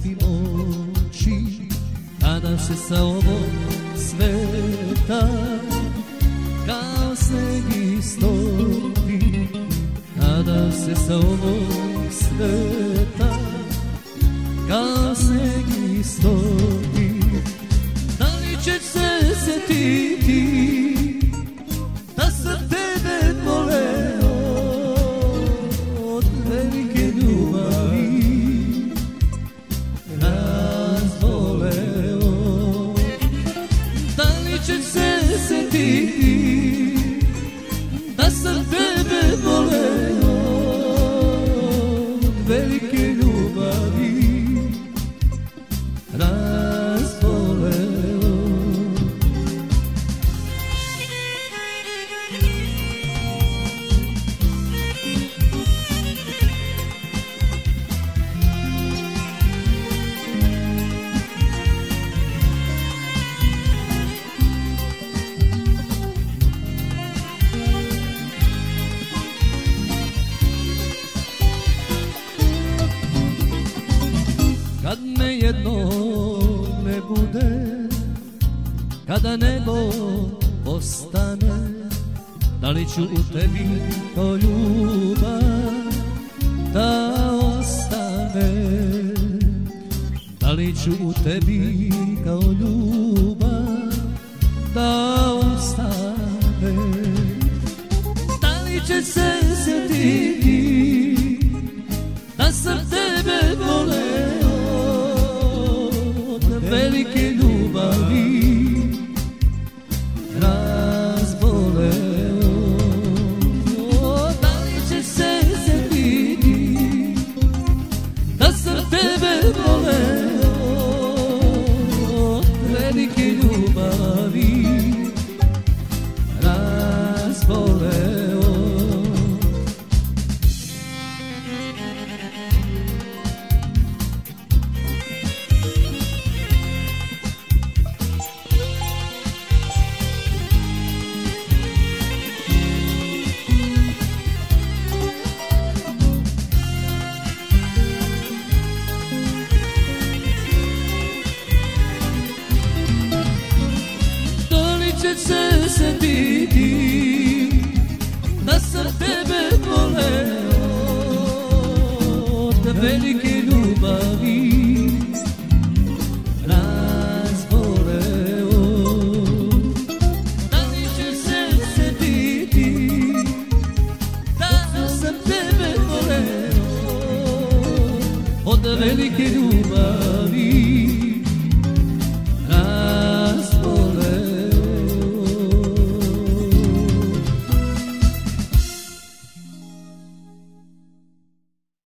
zatvorim oči, kada se sa ovog sveta kao sneg istopi, kada se sa ovog sveta kao sneg istopi. Da li ćeš se setiti da sam tebe voleo od velike ljubavi razboleo? Da li ćeš se setiti da sam tebe voleo od velike ljubavi razboleo? Kad me jednom ne bude, kada nebo ostane, da li ću u tebi to ljubav da ostane? Da li ću u tebi kao ljubav da ostane? Da li će se sjetiti da sam tebe voleo od velike ljubavi razboleo? Da li će se sjetiti da sam tebe voleo od velike ljubavi razboleo? Se setiti da sam tebe voleo od velike ljubavi razboleo? Da li ćeš se setiti da sam tebe voleo od velike ljubavi